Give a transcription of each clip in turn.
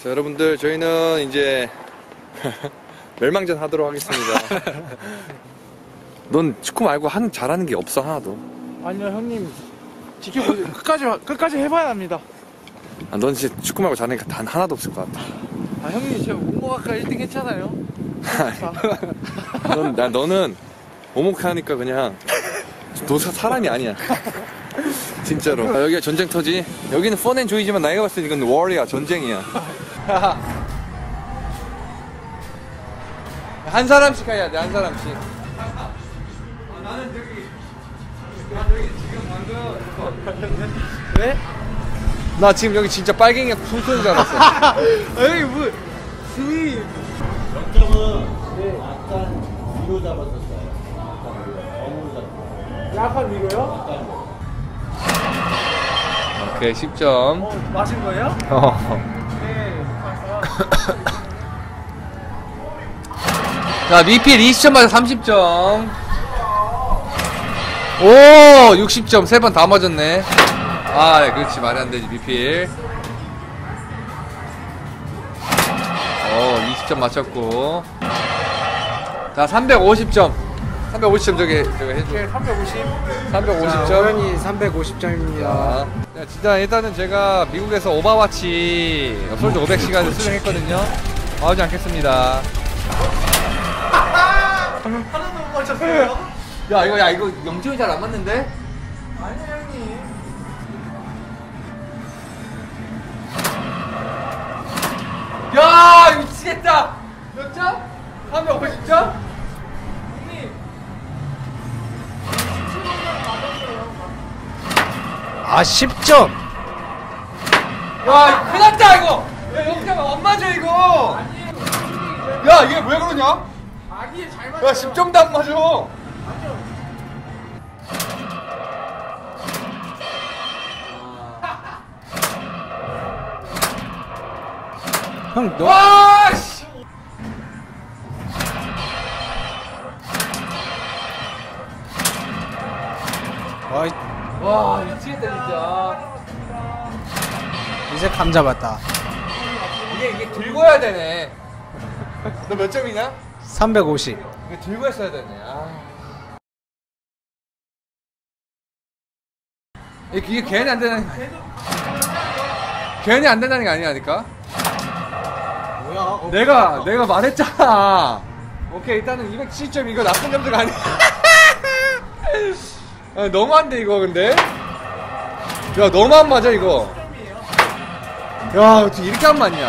자, 여러분들 저희는 이제 멸망전 하도록 하겠습니다. 넌 축구 말고 잘하는 게 없어 하나도. 아니요 형님 지켜보세요. 끝까지 해봐야 합니다. 아, 넌 진짜 축구 말고 잘하는 게 단 하나도 없을 것 같아. 아 형님 제가 목목 아까 1등 했잖아요. 너는 오목해 하니까 그냥 너 사람이 아니야. 진짜로. 아, 여기가 전쟁터지. 여기는 펀앤조이지만 나이가 봤을 때 이건 워리야, 전쟁이야. 한 사람씩 해야 돼, 한 사람씩. 나는 저기 지금 방금 왜? 나 지금 여기 진짜 빨갱이가 숨소리인 줄 알았어. 에이 뭐 스님. 점점은 약간 위로 잡았었어요. 약간 위로요? 약간 오케이, 10점. 마신 거예요? 네. 자, 미필 20점 맞아 30점. 오, 60점. 3번 다 맞았네. 아, 그렇지. 말이 안 되지, 미필. 20점 맞췄고. 자, 350점. 350점 저기 해줘. 네, 350. 350점. 호연이 350점입니다. 진짜 일단은 제가 미국에서 오바와치 솔드 500시간을 수령했거든요. 나오지 않겠습니다. 하나도 못 맞췄어요? 야, 이거 영점이 잘 안 맞는데? 아니요 형님. 야, 미치겠다! 몇 점? 350점? 형님. 아 10점. 야, 큰일 났다, 이거! 야, 영점 안 맞아, 이거! 야, 이게 왜 그러냐? 아니에요 잘 맞아요. 야, 10점도 안 맞아! 형 너. 와, 씨! 와, 미치겠다, 진짜. 이제 감 잡았다. 이게 들고 해야 되네. 너 몇 점이냐? 350. 이게 들고 했어야 되네. 아. 이게 괜히 안 되는, 괜히 안 된다는 게 아니라니까? 뭐야? 내가 말했잖아. 오케이, 일단은 270점 이거 나쁜 점수가 아니야. 아, 너무한데, 이거, 근데? 야, 너무 안 맞아, 이거. 야, 어떻게 이렇게 안 맞냐?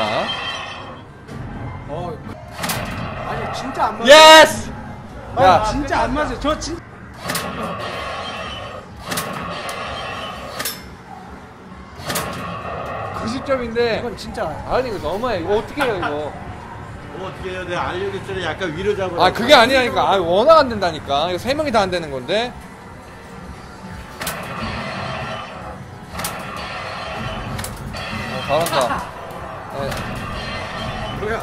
아니 진짜 안 맞아. 예스! 야 진짜 안 맞아. 저 진짜. (90점인데) 이건 진짜. 아니, 이거 너무해. 이거 어떻게 해요, 이거? 어떻게 해요? 내가 알려줬잖아. 약간 위로 잡아. 아, 그게 아니라니까. 아, 워낙 안 된다니까. 이거 3명이 다 안 되는 건데. 잘한다. 네. 뭐야?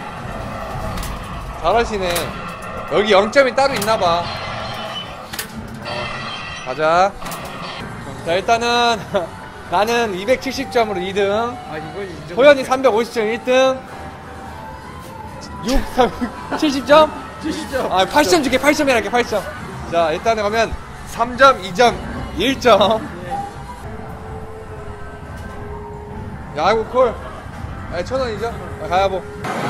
잘하시네. 여기 0점이 따로 있나봐. 가자. 자, 일단은 나는 270점으로 2등. 아 이건 인정. 호연이 350점 1등. 70점? 70점. 아, 80점 줄게. 80점 해랄게. 80점. 자, 일단은 가면 3점, 2점, 1점. 야구 콜. 아, 1,000원이죠? 아, 가야보.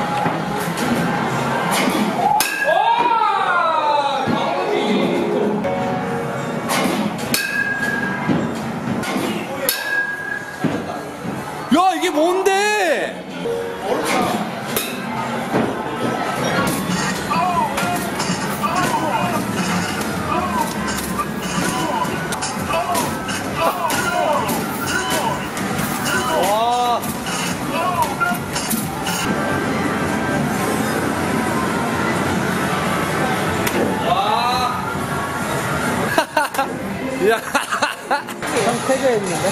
야, 이게 뭔데? 와. 야. 형 퇴근했는데?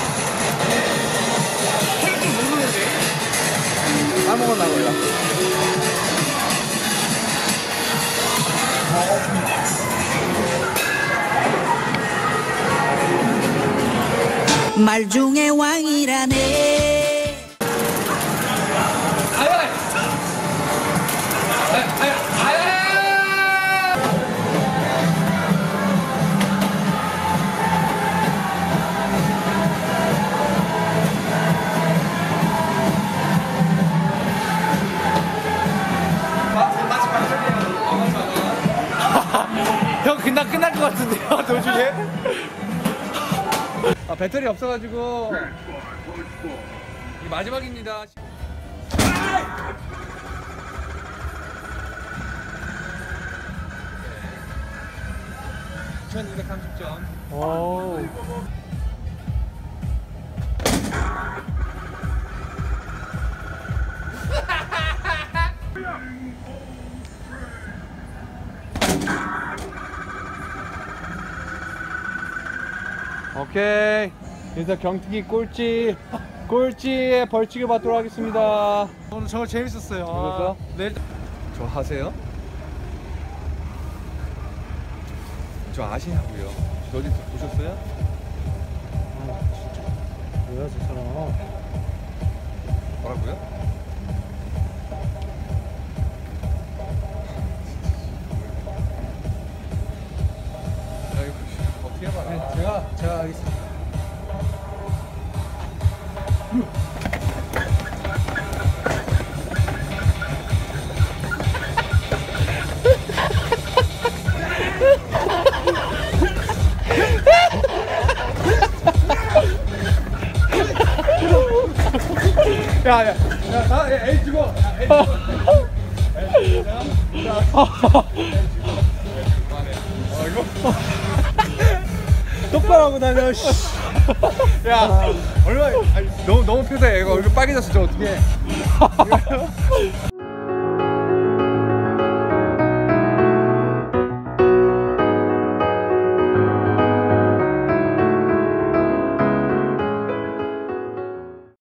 아무거나 골라. 말 중에 왕이라네. 아, 배터리 없어가지고. 이 마지막입니다. 2230점. 오. 오케이. 그래서 경특이 꼴찌의 벌칙을 받도록 하겠습니다. 오늘 정말 재밌었어요. 재밌었어? 내일 저 하세요? 저 아시냐고요? 저 어디 보셨어요? 뭐야 저 사람. 뭐라고요? 야, 이거 어떻게 해봐라. 네, 제가 하겠습니다. 나 A 주고. A 똑바로 하고 다녀. 야, 얼마, 아니, 너무 패대. 이거 얼굴 빨개졌어. 저 어떻게 해?